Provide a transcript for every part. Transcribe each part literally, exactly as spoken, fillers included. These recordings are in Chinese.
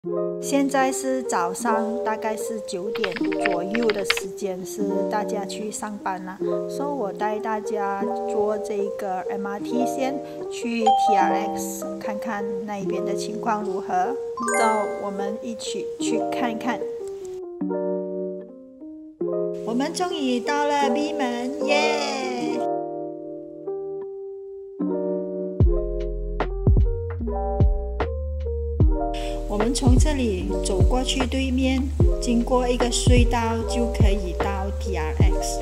现在是早上，大概是九点左右的时间，是大家去上班了。所以我带大家坐这个 M R T 线去 T R X 看看那边的情况如何。走，我们一起去看看。我们终于到了 B 门，耶！我们从这里走过去对面，经过一个隧道就可以到 T R X。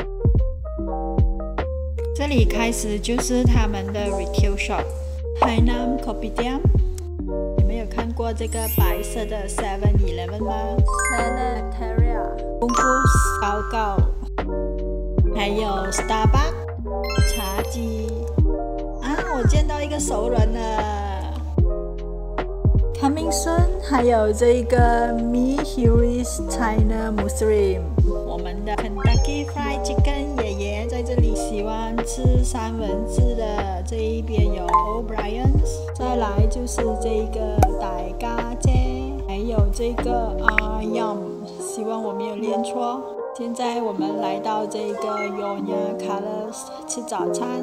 这里开始就是他们的 retail shop。Hainam Kopitiam， 你们有看过这个白色的 seven eleven 吗 ？Sanitaria、Bungkus、高高，还有 Starbucks、茶几。啊，我见到一个熟人了。Coming soon， 还有这个 Me Here's China Muslim， 我们的 Kentucky Fried Chicken 爷爷在这里喜欢吃三文治的，这一边有 O'Brien's， 再来就是这个大家姐，还有这个 Ayam， 希望我没有念错。现在我们来到这个 Nyonya Colors 吃早餐。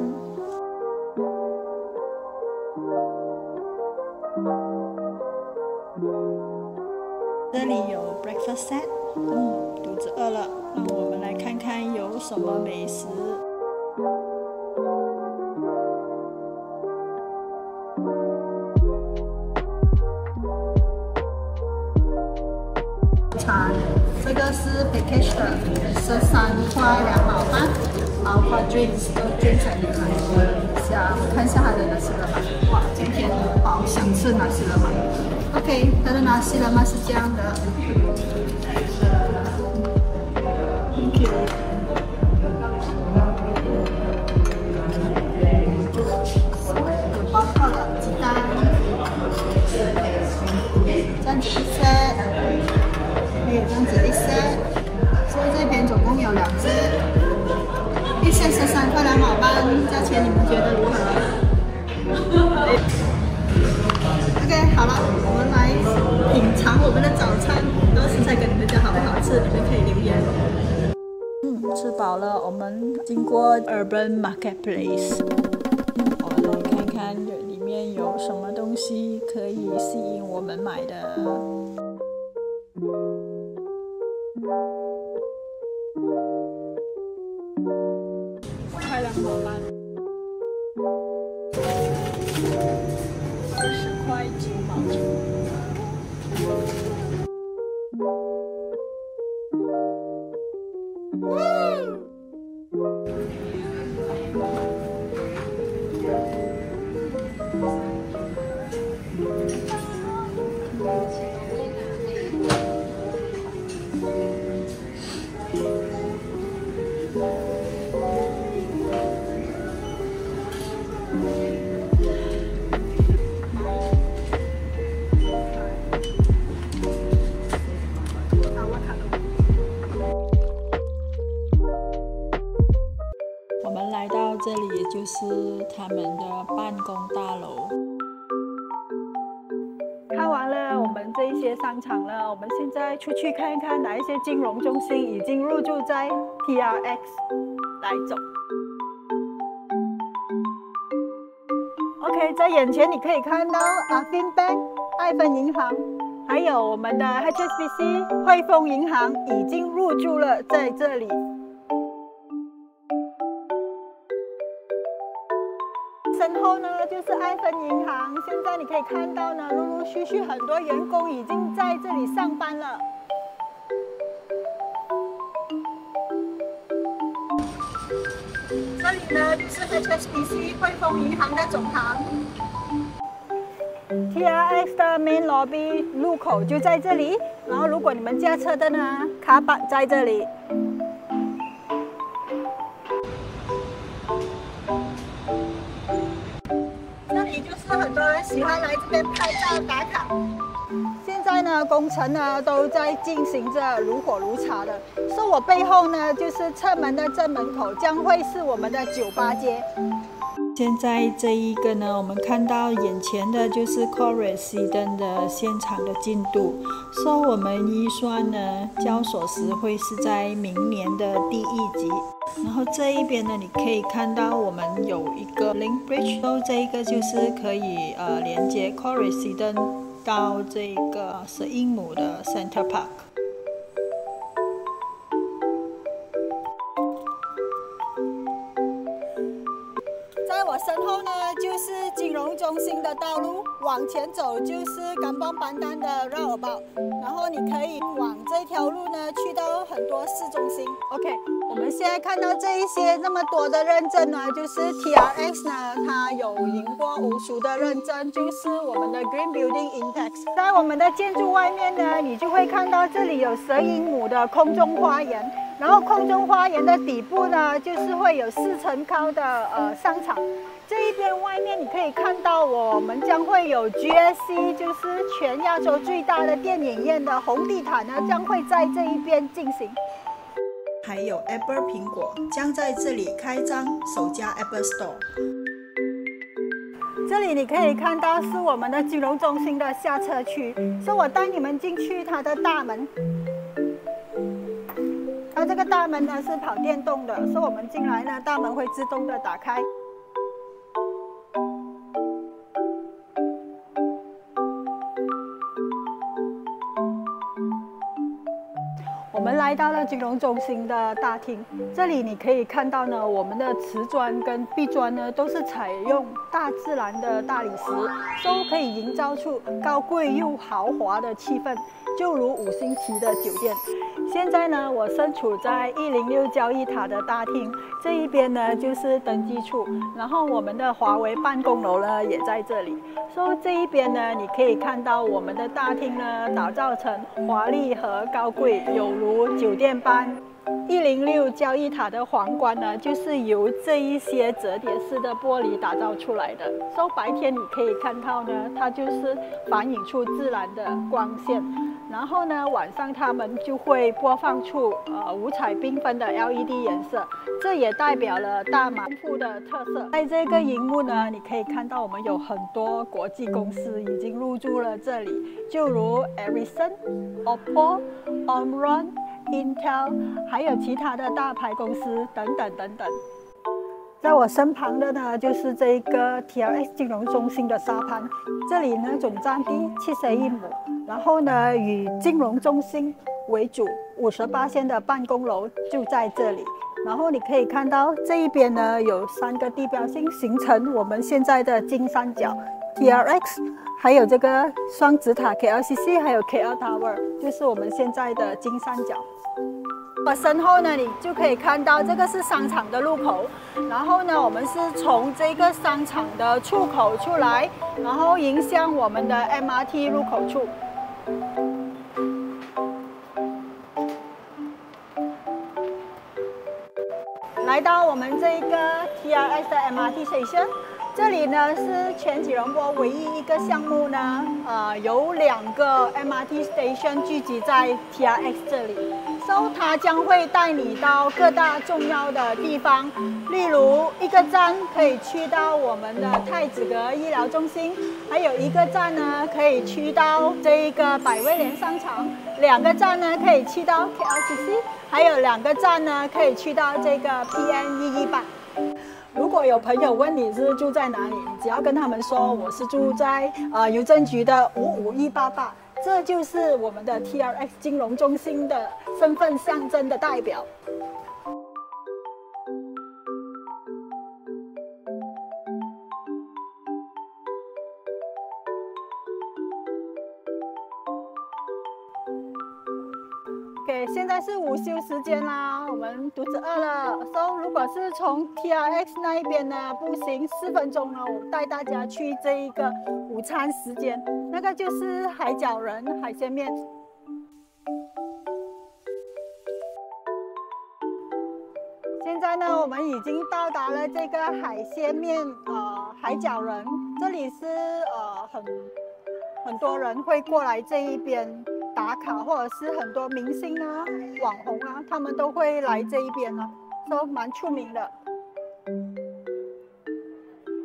这里有 breakfast set， 嗯，肚子饿了，那我们来看看有什么美食。餐，这个是 package 的，十三块两毛半，包括 drinks 都捐成你来。想看一下它的nasi lemak，哇，今天好想吃nasi lemak。OK， 它的nasi lemak是这样的。Thank you。有包括了鸡蛋，这样子一 set， 还有这样子一 set， 所以这边总共有两只，一 set 十三块两毛半，价钱你们觉得如何？OK， 好了，我们来品尝我们的早餐，到时再跟你们讲好不好吃，你们可以留言。嗯，吃饱了，我们经过 Urban Marketplace， 我们来看看里面有什么东西可以吸引我们买的。快两毛半。二十块九毛九。我们来到这里，就是他们的办公大楼。看完了我们这一些商场了，我们现在出去看一看哪一些金融中心已经入驻在 T R X。来走。OK， 在眼前你可以看到 Affin Bank 爱芬银行，还有我们的 H S B C 汇丰银行已经入驻了在这里。身后呢就是爱芬银行，现在你可以看到呢，陆陆续续很多员工已经在这里上班了。这里呢就是 H S B C 汇丰银行的总行。T R X 的 Main Lobby 入口就在这里，然后如果你们驾车的呢，卡巴在这里。这里就是很多人喜欢来这边拍照打卡。现在呢，工程呢都在进行着，如火如茶的。所以我背后呢，就是侧门的正门口，将会是我们的酒吧街。 现在这一个呢，我们看到眼前的就是 Correciden 的现场的进度。说我们预算呢，交所时会是在明年的第一集。然后这一边呢，你可以看到我们有一个 Link Bridge， 然后这一个就是可以呃连接 Correciden 到这个十英亩的 Center Park。在我身后呢，就是金融中心的道路，往前走就是Kampong Pandan的 roundabout， 然后你可以往这条路呢去到很多市中心。OK， 我们现在看到这一些那么多的认证呢，就是 T R X 呢，它有赢过无数的认证，就是我们的 Green Building Index。在我们的建筑外面呢，你就会看到这里有十英亩的空中花园。然后空中花园的底部呢，就是会有四层高的呃商场。这一边外面你可以看到，我们将会有 G S C， 就是全亚洲最大的电影院的红地毯呢，将会在这一边进行。还有 Apple 苹果将在这里开张首家 Apple Store。这里你可以看到是我们的金融中心的下车区，所以我带你们进去它的大门。它这个大门呢是跑电动的，所以我们进来呢，大门会自动的打开。我们来到了金融中心的大厅，这里你可以看到呢，我们的瓷砖跟壁砖呢都是采用大自然的大理石，都可以营造出高贵又豪华的气氛，就如五星级的酒店。现在呢，我身处在一零六交易塔的大厅，这一边呢就是登记处，然后我们的华为办公楼呢也在这里。所以这一边呢，你可以看到我们的大厅呢打造成华丽和高贵，有如酒店般。一零六交易塔的皇冠呢，就是由这一些折叠式的玻璃打造出来的。所以白天你可以看到呢，它就是反映出自然的光线。然后呢，晚上它们就会播放出呃五彩缤纷的 L E D 颜色，这也代表了大马丰富的特色。在这个荧幕呢，你可以看到我们有很多国际公司已经入驻了这里，就如 Ericsson、Oppo、Omron、Intel， 还有其他的大牌公司等等等等。在我身旁的呢，就是这个 T R X 金融中心的沙盘，这里呢总占地七十一亩，然后呢以金融中心为主， 五十八线的办公楼就在这里。然后你可以看到这一边呢有三个地标性，形成我们现在的金三角 T R X， 还有这个双子塔 K L C C， 还有 K L Tower， 就是我们现在的金三角。我身后呢，你就可以看到这个是商场的入口，然后呢，我们是从这个商场的出口出来，然后迎向我们的 M R T 入口处。来到我们这个 T R X 的 M R T station， 这里呢是全吉隆坡唯一一个项目呢，呃，有两个 M R T station 聚集在 T R X 这里。So 它将会带你到各大重要的地方，例如一个站可以去到我们的太子阁医疗中心，还有一个站呢可以去到这一个百威廉商场，两个站呢可以去到 K L C C， 还有两个站呢可以去到这个 P N 一一八。如果有朋友问你是住在哪里，你只要跟他们说我是住在呃邮政局的五五一八八。这就是我们的 T R X 金融中心的身份象征的代表。OK， 现在是午休时间啦，我们肚子饿了。So， 如果是从 T R X 那一边呢，步行四分钟呢，我带大家去这一个午餐时间，那个就是海角人海鲜面。现在呢，我们已经到达了这个海鲜面呃海角人，这里是呃很很多人会过来这一边打卡，或者是很多明星啊、网红啊，他们都会来这一边啊，都蛮出名的。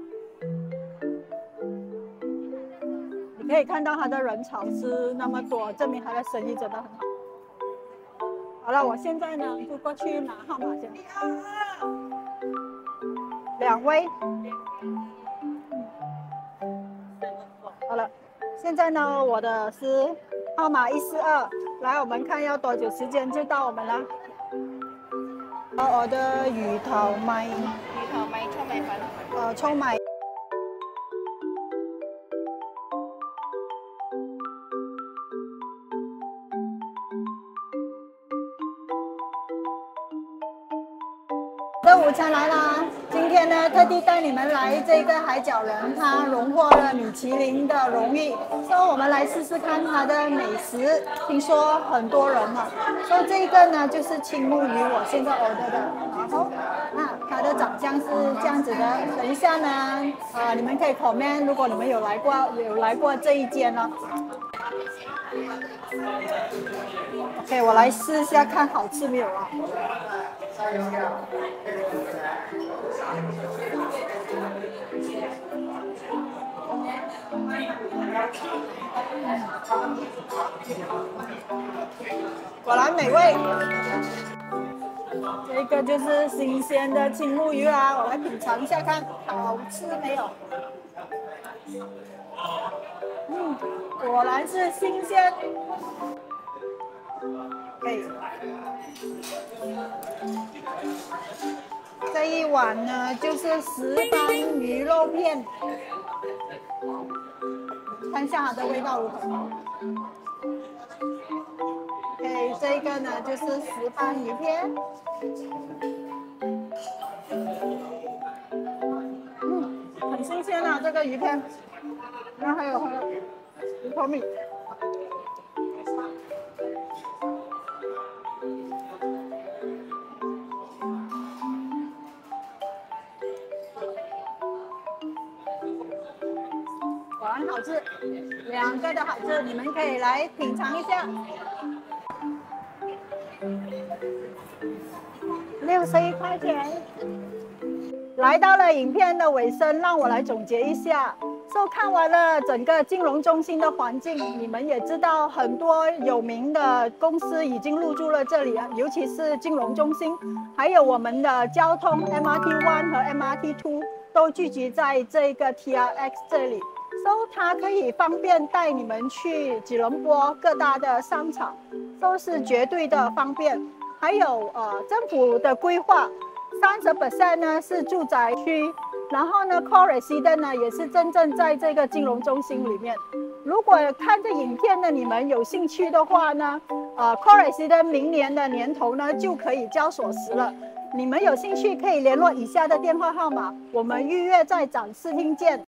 可以看到它的人潮是那么多，证明它的生意真的很好。好了，我现在呢就过去拿号码先。两位。好了，现在呢我的是号码一四二，来我们看要多久时间就到我们了。我的魚頭米， 魚頭米糙米粉， 呃糙米。我的午餐来啦！今天呢，特地带你们来这个海角人，它荣获了米其林的荣誉，所以我们来试试看它的美食。听说很多人嘛，所以这个呢就是青木鱼，我现在 order 的。然后啊，它的长相是这样子的。等一下呢，呃，你们可以 comment， 如果你们有来过有来过这一间呢。OK， 我来试一下看好吃没有啊？果然美味。这个就是新鲜的青木鱼啦，我来品尝一下看好吃没有。嗯，果然是新鲜。可以。这一碗呢就是石斑鱼肉片，看一下它的味道如何。OK， 这个呢就是石斑鱼片。嗯，很新鲜啊，这个鱼片。然后还有还有鱼头米。果然好吃，两个的好吃，你们可以来品尝一下。六十一块钱。来到了影片的尾声，让我来总结一下。So 看完了整个金融中心的环境，你们也知道很多有名的公司已经入驻了这里啊，尤其是金融中心，还有我们的交通 M R T one 和 M R T two 都聚集在这个 T R X 这里。So 它可以方便带你们去吉隆坡各大的商场，都是绝对的方便。还有呃政府的规划，三十 percent 呢是住宅区。然后呢 ，Core Resident 呢也是真正在这个金融中心里面。如果看这影片的你们有兴趣的话呢，呃 ，Core Resident 明年的年头呢就可以交锁匙了。你们有兴趣可以联络以下的电话号码，我们预约在展示厅见。